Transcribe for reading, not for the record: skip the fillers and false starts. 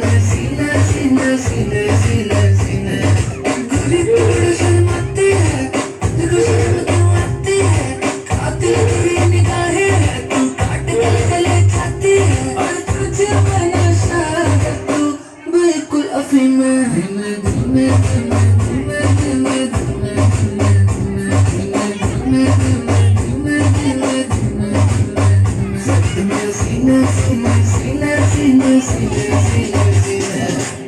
सीना सीना सीना सीना सीना दिल थोड़ा शर्माती है, देखो शर्म क्यों आती है, कातिल तेरी निगाहें है, तू काट के गले जाती है, और तुझे मैं नशा है, तू बिल्कुल अफीम है, धीमे धीमे धीमे धीमे धीमे धीमे धीमे धीमे धीमे धीमे धीमे सीना सीना सीना सीना सीना सीना सीना